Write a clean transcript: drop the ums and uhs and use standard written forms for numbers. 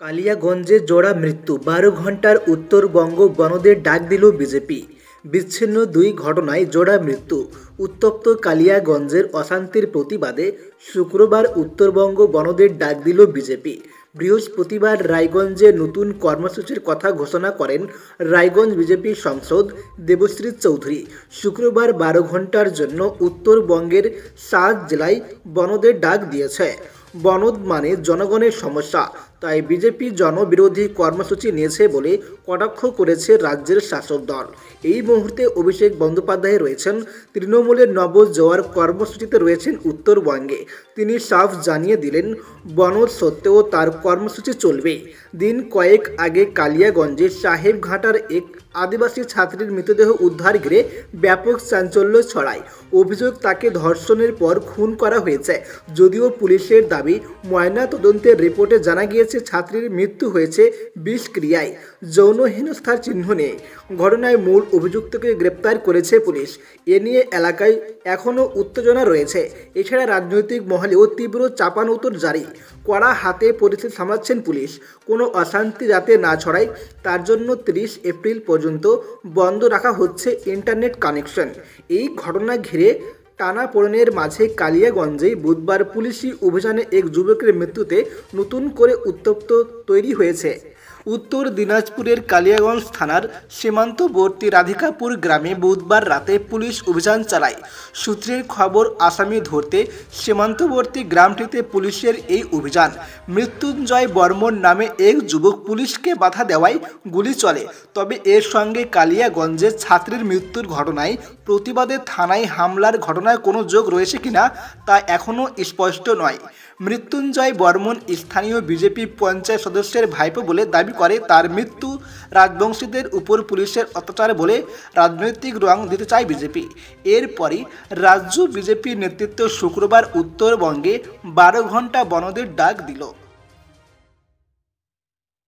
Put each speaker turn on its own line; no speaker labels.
কালিয়াগঞ্জে জোড়া মৃত্যু, ১২ ঘণ্টার উত্তরবঙ্গ বনদের ডাক দিল বিজেপি। বিচ্ছিন্ন দুই ঘটনায় জোড়া মৃত্যু। উত্তপ্ত কালিয়াগঞ্জের অশান্তির প্রতিবাদে শুক্রবার উত্তরবঙ্গ বনদের ডাক দিল বিজেপি। বৃহস্পতিবার রায়গঞ্জে নতুন কর্মসূচির কথা ঘোষণা করেন রায়গঞ্জ বিজেপি সাংসদ দেবশ্রী চৌধুরী। শুক্রবার ১২ ঘণ্টার জন্য উত্তরবঙ্গের ৭ জেলায় বনদের ডাক দিয়েছে। বনদ মানে জনগণের সমস্যা, তাই বিজেপি জনবিরোধী কর্মসূচি নিয়েছে বলে কটাক্ষ করেছে রাজ্যের শাসক দল। এই মুহূর্তে অভিষেক বন্দ্যোপাধ্যায় রয়েছেন তৃণমূলের নবজোয়ার কর্মসূচিতে রয়েছেন উত্তরবঙ্গে। তিনি সাফ জানিয়ে দিলেন, বনদ সত্ত্বেও তার কর্মসূচি চলবে। দিন কয়েক আগে কালিয়াগঞ্জে সাহেবঘাটার এক আদিবাসী ছাত্রীর মৃতদেহ উদ্ধার ঘিরে ব্যাপক চাঞ্চল্য ছড়ায়। অভিযোগ, তাকে ধর্ষণের পর খুন করা হয়েছে। যদিও পুলিশের দাবি, ময়না তদন্তের রিপোর্টে জানা গিয়েছে ছাত্রীর মৃত্যু হয়েছে বিষক্রিয়ায়, যৌন হেনস্থার চিহ্ন নেই। ঘটনায় মূল অভিযুক্তকে গ্রেপ্তার করেছে পুলিশ। এ নিয়ে এলাকায় এখনও উত্তেজনা রয়েছে। এছাড়া রাজনৈতিক মহলেও তীব্র চাপানউতোর জারি। কড়া হাতে পরিস্থিতি সামলাচ্ছেন পুলিশ। কোনো অশান্তি যাতে না ছড়ায় তার জন্য ৩০ এপ্রিল পর্যন্ত বন্ধ রাখা হচ্ছে ইন্টারনেট কানেকশন। এই ঘটনা ঘিরে টানাপোড়েনের মাঝে কালিয়াগঞ্জে বুধবার পুলিশি অভিযানে এক যুবকের মৃত্যুতে নতুন করে উত্তপ্ত তৈরি হয়েছে। উত্তর দিনাজপুরের কালিয়াগঞ্জ থানার সীমান্তবর্তী রাধিকাপুর গ্রামে বুধবার রাতে পুলিশ অভিযান চালায়। সূত্রের খবর, আসামি ধরতে সীমান্তবর্তী গ্রামটিতে পুলিশের এই অভিযান। মৃত্যুঞ্জয় বর্মন নামে এক যুবক পুলিশকে বাধা দেওয়ায় গুলি চলে। তবে এর সঙ্গে কালিয়াগঞ্জের ছাত্রীর মৃত্যুর ঘটনায় প্রতিবাদে থানায় হামলার ঘটনায় কোনো যোগ রয়েছে কিনা তা এখনও স্পষ্ট নয়। মৃত্যুঞ্জয় বর্মন স্থানীয় বিজেপি পঞ্চায়েত সদস্যের ভাইপো বলে দাবি করে। তার মৃত্যু রাজবংশীদের উপর পুলিশের অত্যাচার বলে রাজনৈতিক রং দিতে চায় বিজেপি। এরপরই রাজ্য বিজেপির নেতৃত্ব শুক্রবার উত্তরবঙ্গে ১২ ঘণ্টা বনদের ডাক দিল।